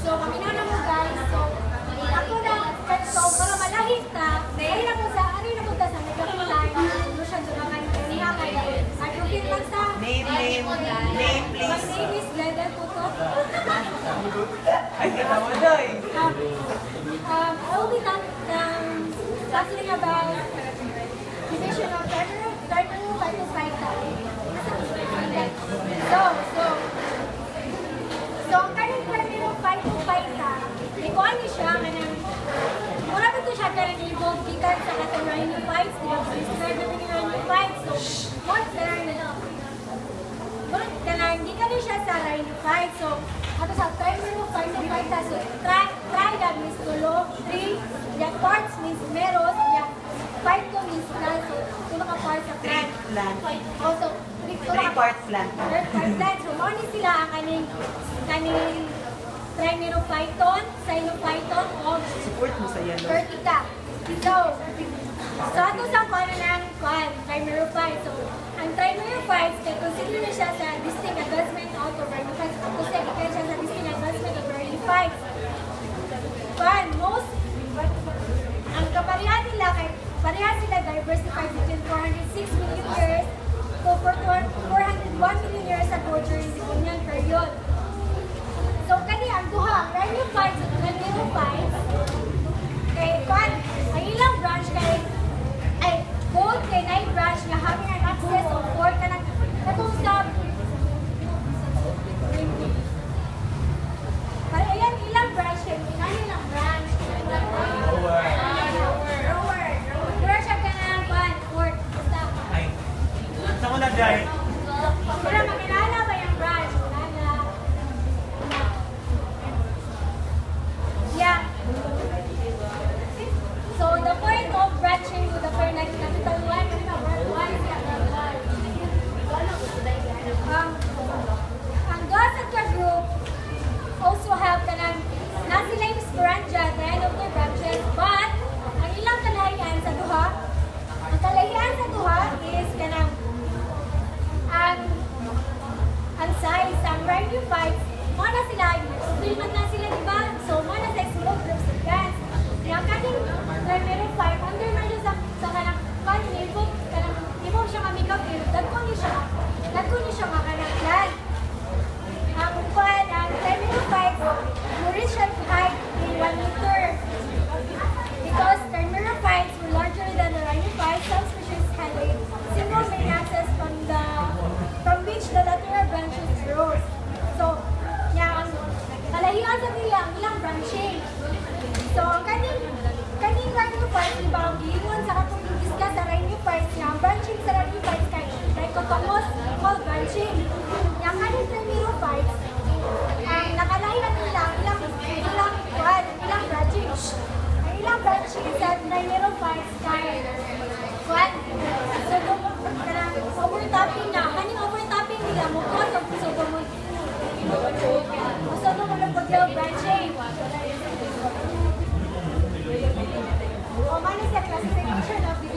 So, kami na mo guys. So, ako na, so, para malahit na, ay na po sa nagkakulay, ano siya doon naman, niya kaya, nag-repeat lang sa, Name, please. My name is Glenda Tuto. Ay, katawa na eh. I will be talking about division of Dartmouth So, ang kaning Dartmouth ikaw ano siya, mura ba ito siya karang involved gikan sa katangayin ng fights, describe namin yung new fights. So, what hindi ka rin siya sa line fight. So, ato sa time mo fight to fight ta. So, try that means tulo. 3, yung parts means meron. Yung fight to means plan. So, tulo ka parts sa plan. Also, 3-part plan. 3-part plan. So, muna sila ang kaning try mero fighton, sa ino fighton, o Support mo sa yan. 30 ka. So ato sa pananang trimero fight. So, ang trimero fights, kaya consider na siya sa distinct advancement out of early fights. Kasi kaya siya sa distinct advancement of early fights. Ang kaparehan nila, parehan sila diversified between 406 million years to 401 million years ago during the Devonian period. So, kani ang duha, trimero fights at trimero fights, ang ilang branch both kay night branch nga having an access of 4 ka katong sa para ayan ilang branch kay ilang branch rower siya ka na 4 stop Ay, saan ko na dahil? pero makilala ba yung branch? Yeah. So the point of branching to the pair like capital 1, capital 1 is capital 1. Ang dots at the group also have kanang sila yung sporangia at the end of their branches, but ang ilang kalahian sa duha, ang kalahian sa duha is kanang ang size, ang ramified, muna sila, filmat na sila diba? So muna sa small groups of guys. Yung kaning primary fight, under man siya sa kanang kanibog, ibog siya kamikaw, dagko niya siya makanaklan. Ang primary fight, murid siya height in 1 meter. Because primary fights were larger than the rhino fights, some species had a single main axis from which the lateral branches arose. So, ang kalahian sa nila ang ilang branching. So, ang kaning rhino fights, diba, ang giingon sa katong discuss sa rhino fights niya, ang branching sa rhino fights kay dichotomous equal branching. Yung kaning primero fights, ang nakalahian nila ang ilang branching. Ang ilang branching sa primero fights kay so, overtopping na. Kaning overtopping nila mo ko sa gusto mo ng pag-low branching. O, man is the classification of the